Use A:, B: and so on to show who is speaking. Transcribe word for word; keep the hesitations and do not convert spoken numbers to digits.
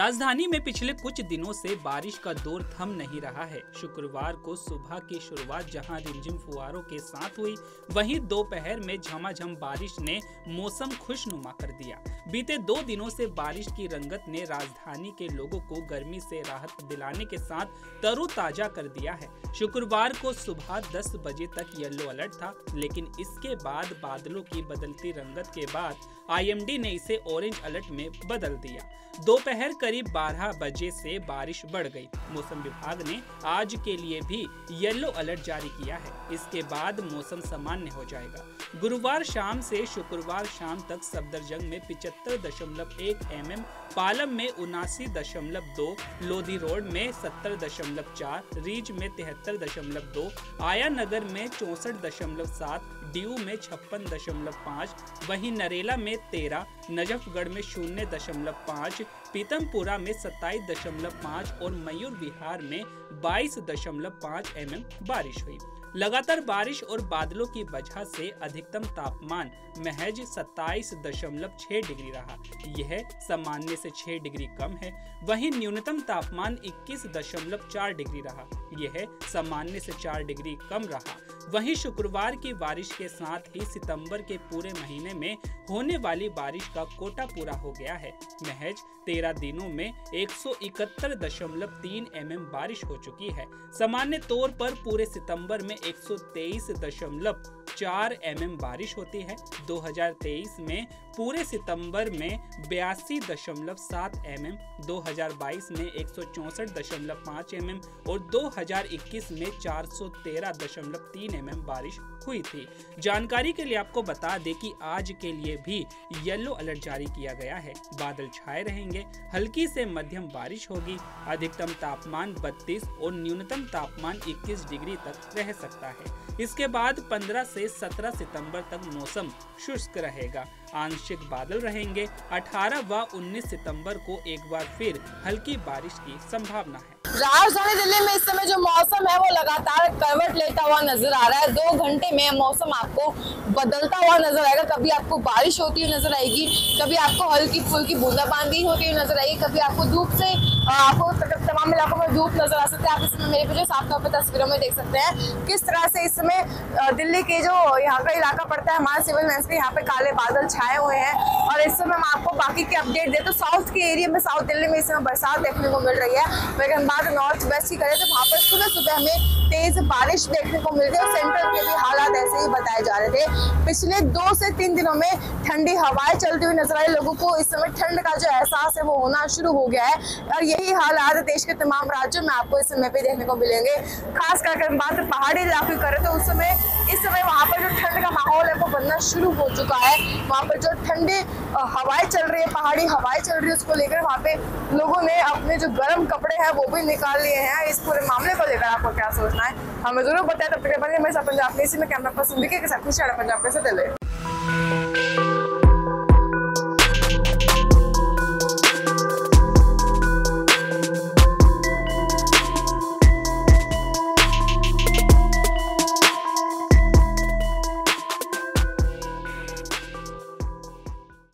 A: राजधानी में पिछले कुछ दिनों से बारिश का दौर थम नहीं रहा है। शुक्रवार को सुबह की शुरुआत जहां रिमझिम फुहारों के साथ हुई, वहीं दोपहर में झमाझम बारिश ने मौसम खुशनुमा कर दिया। बीते दो दिनों से बारिश की रंगत ने राजधानी के लोगों को गर्मी से राहत दिलाने के साथ तरोताजा कर दिया है। शुक्रवार को सुबह दस बजे तक येलो अलर्ट था, लेकिन इसके बाद बादलों की बदलती रंगत के बाद आई एम डी ने इसे ऑरेंज अलर्ट में बदल दिया। दोपहर करीब बारह बजे से बारिश बढ़ गई। मौसम विभाग ने आज के लिए भी येलो अलर्ट जारी किया है। इसके बाद मौसम सामान्य हो जाएगा। गुरुवार शाम से शुक्रवार शाम तक सफदरजंग में पिचहत्तर दशमलव एक एम एम, पालम में उनासी दशमलव दो, लोधी रोड में सत्तर दशमलव चार, रीज में तिहत्तर दशमलव दो, आया नगर में चौसठ दशमलव सात, डीयू में छप्पन दशमलव पाँच, वहीं नरेला में तेरह, नजफगढ़ में शून्य दशमलव पाँच, पीतमपुरा में सत्ताईस दशमलव पाँच और मयूर विहार में बाईस दशमलव पाँच एम एम बारिश हुई। लगातार बारिश और बादलों की वजह से अधिकतम तापमान महज सत्ताईस दशमलव छह डिग्री रहा। यह सामान्य से छह डिग्री कम है। वहीं न्यूनतम तापमान इक्कीस दशमलव चार डिग्री रहा। यह सामान्य से चार डिग्री कम रहा। वहीं शुक्रवार की बारिश के साथ ही सितंबर के पूरे महीने में होने वाली बारिश का कोटा पूरा हो गया है। महज तेरह दिनों में एक सौ इकहत्तर दशमलव तीन एम एम बारिश हो चुकी है। सामान्य तौर पर पूरे सितंबर में एक सौ तेईस दशमलव चार एम एम बारिश होती है। दो हज़ार तेईस में पूरे सितंबर में बयासी दशमलव सात एम एम, दो हज़ार बाईस में एक सौ चौसठ दशमलव पाँच एम एम और दो हज़ार इक्कीस में चार सौ तेरह दशमलव तीन एम एम बारिश हुई थी। जानकारी के लिए आपको बता दें कि आज के लिए भी येलो अलर्ट जारी किया गया है। बादल छाए रहेंगे, हल्की से मध्यम बारिश होगी। अधिकतम तापमान बत्तीस और न्यूनतम तापमान इक्कीस डिग्री तक रह सकता है। इसके बाद पंद्रह से सत्रह सितंबर तक मौसम शुष्क रहेगा। आंशिक बादल रहेंगे। अठारह व उन्नीस सितंबर को एक बार फिर हल्की बारिश की संभावना है।
B: राजधानी दिल्ली में इस समय जो मौसम है वो लगातार करवट लेता हुआ नजर आ रहा है। दो घंटे में मौसम आपको बदलता हुआ नजर आएगा। कभी आपको बारिश होती हुई नजर आएगी, कभी आपको हल्की फुल्की बूंदाबांदी होती हुई नजर आएगी, कभी आपको धूप से आपको तमाम इलाकों में धूप नजर आ सकती है। आप इस समय मेरे पीछे साफ तौर पर तस्वीरों में देख सकते हैं किस तरह से इस समय दिल्ली के जो यहाँ का इलाका पड़ता है, हमारे सिविल लाइंस पे यहाँ पे काले बादल छाए हुए हैं। और इस समय मैं आपको बाकी की अपडेट दे तो साउथ के एरिया में, साउथ दिल्ली में इस समय बरसात देखने को मिल रही है। लेकिन बात नॉर्थ वेस्ट की करें तो वहाँ पर सुबह सुबह हमें तेज बारिश देखने को मिल रही है। सेंट्रल के भी हालात ऐसे ही बताए जा रहे थे। पिछले दो से तीन दिनों में ठंडी हवाएं चलती हुई नजर आई। लोगों को इस समय ठंड का जो एहसास है वो होना शुरू हो गया है और यही हालात देश के तमाम राज्यों में आपको इस समय पे देखने को मिलेंगे। खास करके बात पहाड़ी इलाके की करें तो उस समय इस समय वहाँ पर जो ठंड का माहौल है वो बनना शुरू हो चुका है। वहाँ पर जो ठंडी हवाएं चल रही है, पहाड़ी हवाएं चल रही है, उसको लेकर वहाँ पे लोगों ने अपने जो गर्म कपड़े हैं वो भी निकाल लिए हैं। इस पूरे मामले को लेकर आपको क्या सोचना है हमें जरूर बताएं। तब तक पंजाब में इसी में कैमरा पर्सन विकी के साथ पंजाब से दिल्ली।